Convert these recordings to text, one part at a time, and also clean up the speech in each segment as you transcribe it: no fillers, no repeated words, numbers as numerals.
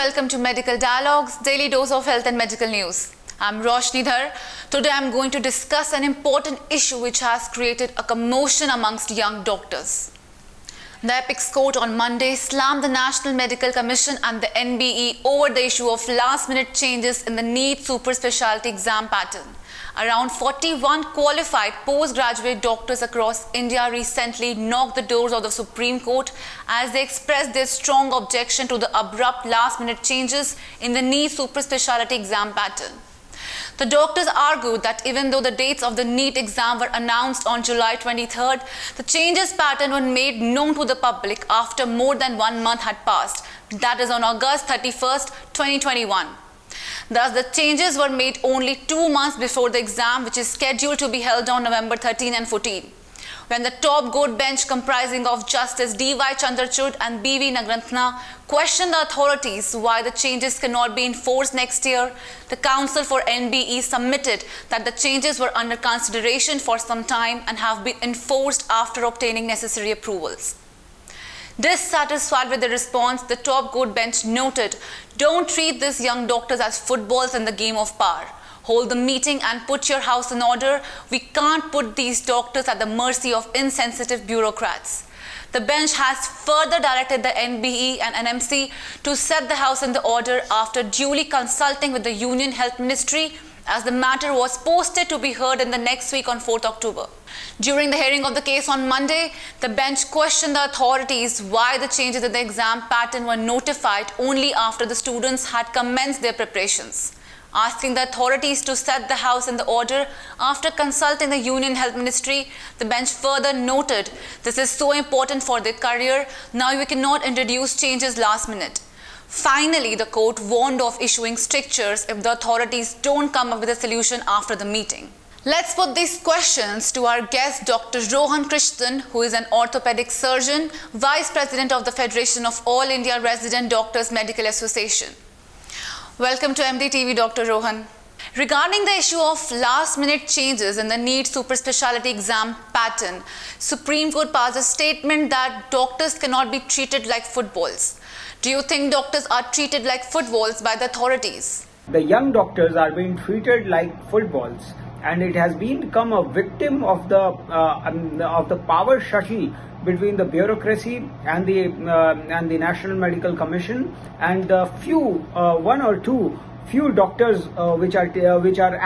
welcome to Medical Dialogues, daily dose of health and medical news. I'm Roshni Dhar. Today I'm going to discuss an important issue which has created a commotion amongst young doctors. The Apex Court on Monday slammed the National Medical Commission and the NBE over the issue of last-minute changes in the NEET super specialty exam pattern. Around 41 qualified postgraduate doctors across India recently knocked the doors of the Supreme Court as they expressed their strong objection to the abrupt last-minute changes in the NEET super specialty exam pattern. The doctors argued that even though the dates of the NEET exam were announced on July 23rd, the changes pattern were made known to the public after more than 1 month had passed, that is on August 31st, 2021. Thus, the changes were made only 2 months before the exam, which is scheduled to be held on November 13 and 14. When the top court bench comprising of Justice D.Y. Chandrachud and B.V. Nagarthana questioned the authorities why the changes cannot be enforced next year, the counsel for NBE submitted that the changes were under consideration for some time and have been enforced after obtaining necessary approvals. Dissatisfied with the response, the top court bench noted, "Don't treat these young doctors as footballs in the game of power. Hold the meeting and put your house in order. We can't put these doctors at the mercy of insensitive bureaucrats." The bench has further directed the NBE and NMC to set the house in the order after duly consulting with the Union Health Ministry, as the matter was posted to be heard in the next week on 4th October. During the hearing of the case on Monday, the bench questioned the authorities why the changes in the exam pattern were notified only after the students had commenced their preparations. Asking the authorities to set the house in the order after consulting the Union Health Ministry, the bench further noted, "This is so important for their career, now we cannot introduce changes last minute." Finally, the court warned of issuing strictures if the authorities don't come up with a solution after the meeting. Let's put these questions to our guest, Dr. Rohan Krishnan, who is an orthopedic surgeon, Vice President of the Federation of All India Resident Doctors Medical Association. Welcome to MDTV, Dr. Rohan. Regarding the issue of last-minute changes in the NEET super specialty exam pattern, Supreme Court passed a statement that doctors cannot be treated like footballs. Do you think doctors are treated like footballs by the authorities? The young doctors are being treated like footballs, and it has become a victim of the power shashi between the bureaucracy and the National Medical Commission and the one or two doctors which are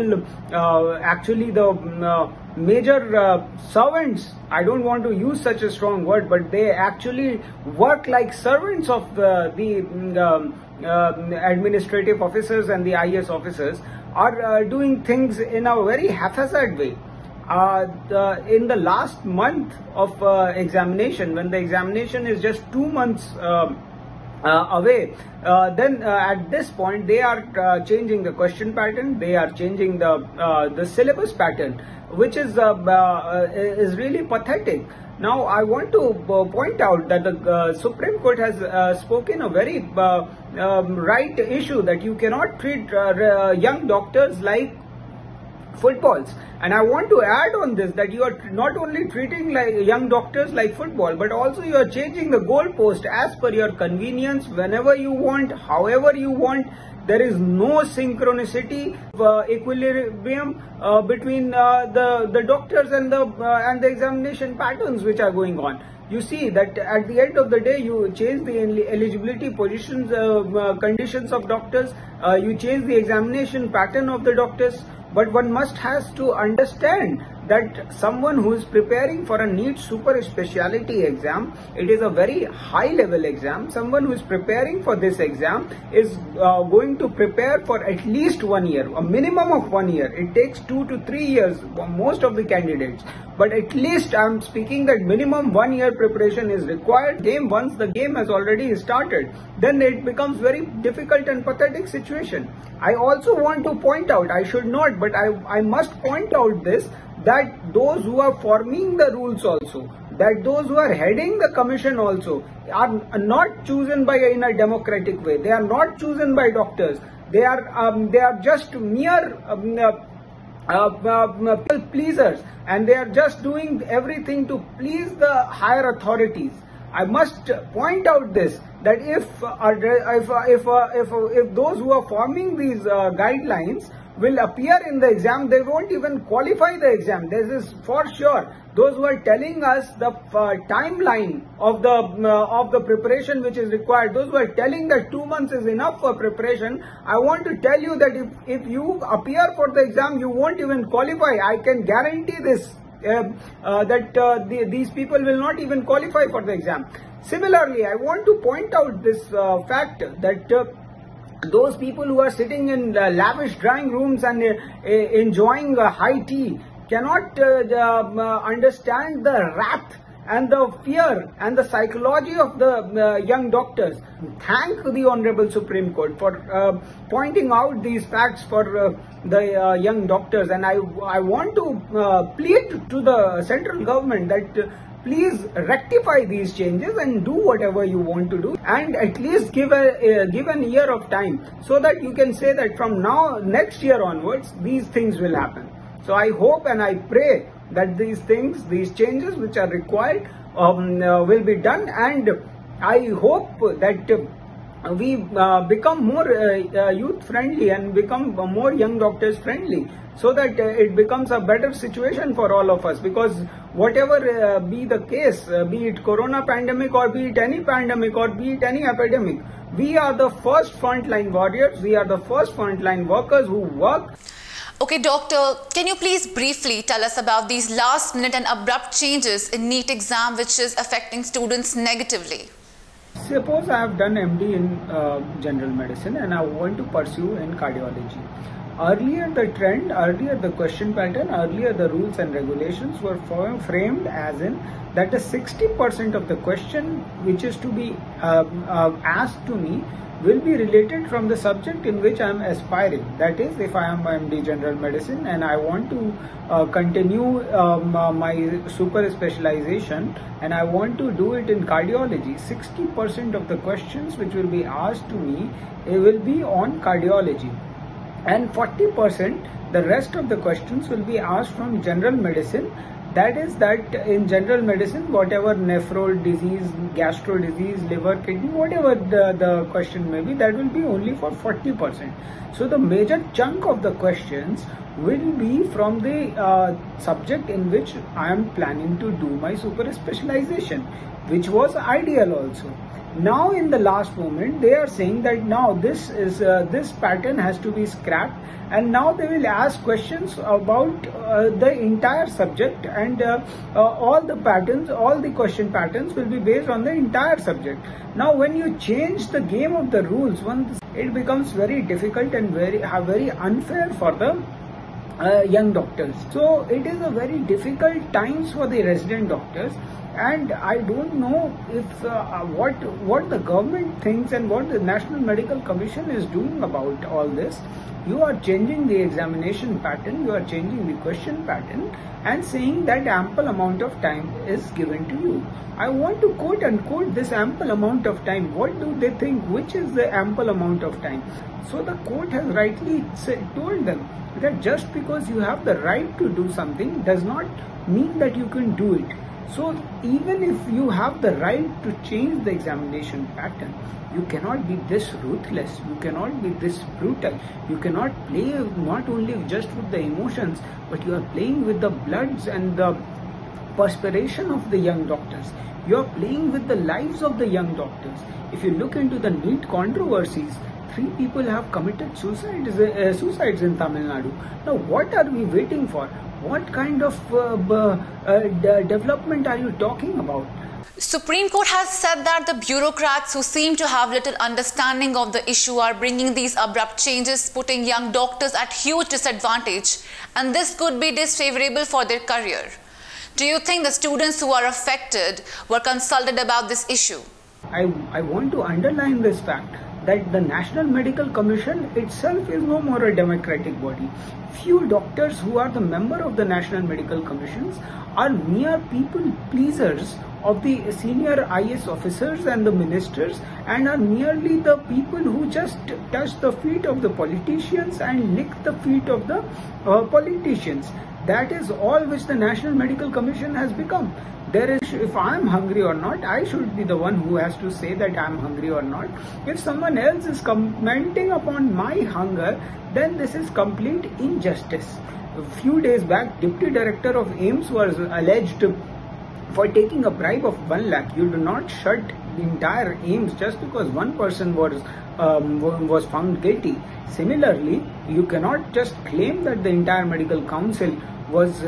actually the major servants. I don't want to use such a strong word, but they actually work like servants of the administrative officers and the IS officers, are doing things in a very haphazard way. In the last month of examination, when the examination is just 2 months away, then at this point they are changing the question pattern, they are changing the syllabus pattern, which is really pathetic. Now, I want to point out that the Supreme Court has spoken a very right issue, that you cannot treat young doctors like footballs. And I want to add on this that you are not only treating young doctors like football, but also you are changing the goalpost as per your convenience, whenever you want, however you want. There is no synchronicity, equilibrium between the doctors and the examination patterns which are going on. You see that at the end of the day, you change the eligibility positions, conditions of doctors, you change the examination pattern of the doctors. But one must has to understand that someone who is preparing for a NEET super specialty exam, it is a very high level exam. Someone who is preparing for this exam is going to prepare for at least 1 year, a minimum of 1 year. It takes 2 to 3 years for most of the candidates, but at least I am speaking that minimum 1 year preparation is required. Once the game has already started, then it becomes very difficult and pathetic situation. I also want to point out, I should not, but I must point out this, that those who are forming the rules also, that those who are heading the commission also, are not chosen in a democratic way. They are not chosen by doctors. They are just mere people pleasers, and they are just doing everything to please the higher authorities. I must point out this, that if those who are forming these guidelines will appear in the exam, they won't even qualify the exam. This is for sure. Those who are telling us the timeline of the preparation which is required, those who are telling that 2 months is enough for preparation, I want to tell you that if you appear for the exam, you won't even qualify. I can guarantee this, these people will not even qualify for the exam. Similarly, I want to point out this fact that those people who are sitting in lavish drawing rooms and enjoying high tea cannot understand the wrath and the fear and the psychology of the young doctors. Thank the Honorable Supreme Court for pointing out these facts for the young doctors, and I want to plead to the central government that please rectify these changes and do whatever you want to do, and at least give an year of time, so that you can say that from next year onwards these things will happen. So I hope and I pray that these changes which are required will be done, and I hope that we become more youth friendly and become more young doctors friendly, so that it becomes a better situation for all of us. Because whatever be the case, be it corona pandemic or be it any pandemic or be it any epidemic, we are the first frontline warriors, we are the first frontline workers who work. Okay, doctor, can you please briefly tell us about these last minute and abrupt changes in NEET exam which is affecting students negatively? Suppose I have done MD in general medicine and I want to pursue in cardiology. Earlier the trend, earlier the question pattern, earlier the rules and regulations were framed as in that the 60% of the question which is to be asked to me will be related from the subject in which I am aspiring. That is, if I am MD general medicine and I want to continue my super specialization and I want to do it in cardiology, 60% of the questions which will be asked to me will be on cardiology, and 40% the rest of the questions will be asked from general medicine. That is that in general medicine, whatever nephro disease, gastro disease, liver, kidney, whatever the question may be, that will be only for 40%. So the major chunk of the questions will be from the subject in which I am planning to do my super specialization, which was ideal also. Now in the last moment they are saying that now this pattern has to be scrapped, and now they will ask questions about the entire subject, and all the question patterns will be based on the entire subject. Now when you change the game of the rules, it becomes very difficult and very unfair for the young doctors. So it is a very difficult times for the resident doctors, and I don't know if what the government thinks and what the National Medical Commission is doing about all this. You are changing the examination pattern, you are changing the question pattern and saying that ample amount of time is given to you. I want to quote unquote this ample amount of time. What do they think? Which is the ample amount of time? So the court has rightly told them that just because you have the right to do something does not mean that you can do it. So even if you have the right to change the examination pattern, you cannot be this ruthless, you cannot be this brutal, you cannot play not only just with the emotions, but you are playing with the bloods and the perspiration of the young doctors. You are playing with the lives of the young doctors. If you look into the NEET controversies, 3 people have committed suicides in Tamil Nadu. Now what are we waiting for? What kind of development are you talking about? Supreme Court has said that the bureaucrats who seem to have little understanding of the issue are bringing these abrupt changes, putting young doctors at huge disadvantage, and this could be disfavorable for their career. Do you think the students who are affected were consulted about this issue? I want to underline this fact that the National Medical Commission itself is no more a democratic body. Few doctors who are the member of the National Medical Commissions are mere people pleasers of the senior IS officers and the ministers, and are merely the people who just touch the feet of the politicians and lick the feet of the politicians. That is all which the National Medical Commission has become. If I am hungry or not, I should be the one who has to say that I am hungry or not. If someone else is commenting upon my hunger, then this is complete injustice. A few days back, Deputy Director of AIIMS was alleged for taking a bribe of 1 lakh. You do not shut the entire AIIMS just because one person was found guilty. Similarly, you cannot just claim that the entire medical council was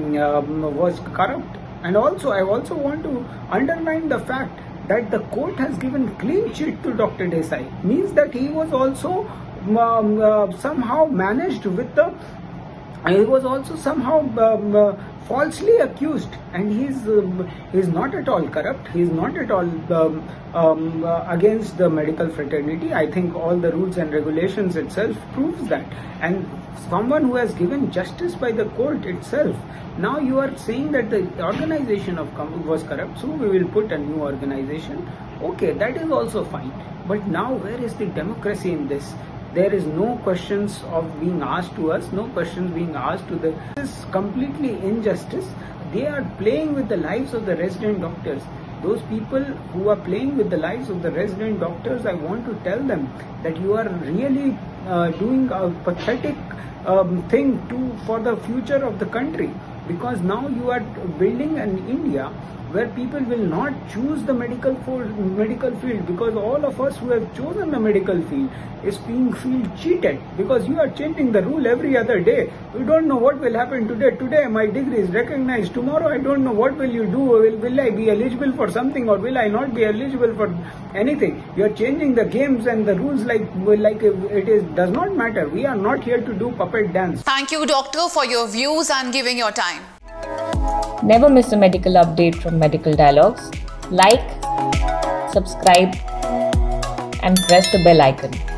corrupt. And also, I also want to underline the fact that the court has given clean sheet to Dr. Desai. Means that he was also somehow managed with the. He was also somehow falsely accused, and he's not at all corrupt. He's not at all against the medical fraternity. I think all the rules and regulations itself proves that. And someone who has given justice by the court itself. Now you are saying that the organization was corrupt, so we will put a new organization. Okay, that is also fine. But now where is the democracy in this? There is no questions of being asked to us, no questions being asked to the. This is completely injustice. They are playing with the lives of the resident doctors. Those people who are playing with the lives of the resident doctors, I want to tell them that you are really doing a pathetic thing for the future of the country. Because now you are building an India where people will not choose the medical field, because all of us who have chosen the medical field is feel cheated, because you are changing the rule every other day. We don't know what will happen today. Today my degree is recognized. Tomorrow I don't know what will you do. Will I be eligible for something or will I not be eligible for anything? You are changing the games and the rules like does not matter. We are not here to do puppet dance. Thank you, doctor, for your views and giving your time. Never miss a medical update from Medical Dialogues. Like, subscribe and press the bell icon.